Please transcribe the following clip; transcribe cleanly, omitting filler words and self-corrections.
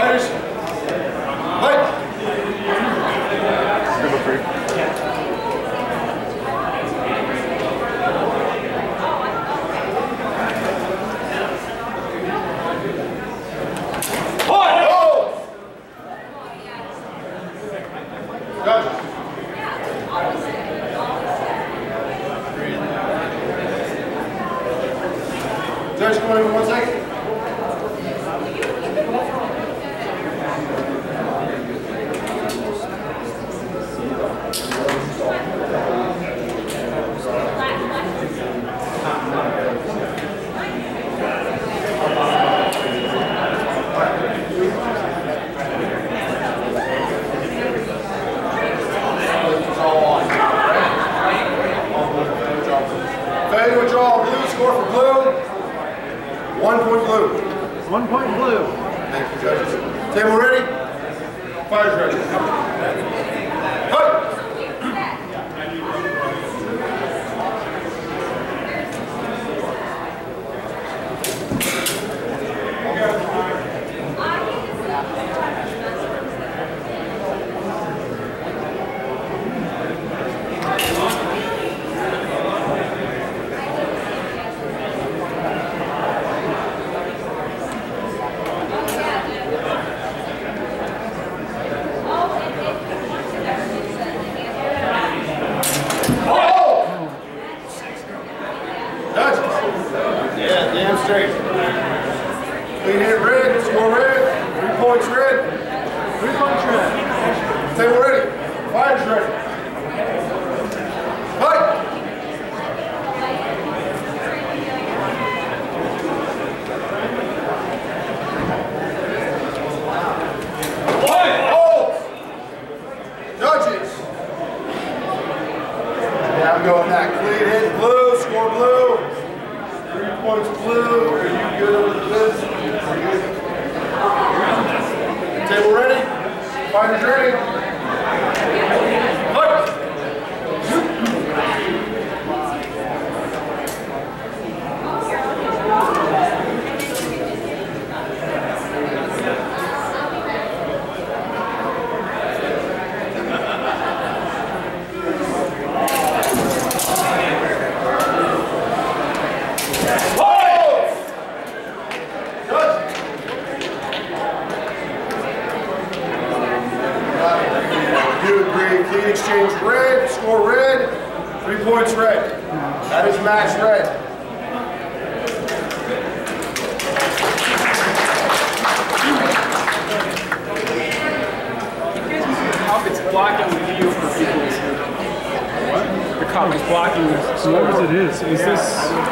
Fighters, fight! Judge, come on in 1 second. Failure to draw blue, score for blue. 1 point blue. 1 point blue. Thank you, judges. Table ready? Fighters ready. Fight! Yeah, damn straight. Clean hit red, score red, 3 points red. 3 points red. Table ready. Fighters ready. Fight! Judges. Yeah, I'm going that. Clean hit blue, score blue. 3 points blue. Are you good over this? Are you good? Table ready? Fighters ready? Fight! You agree, clean exchange red, score red, 3 points red. That is match red. How it's blocking the view for people. What? The cop is blocking. So what is it? Is this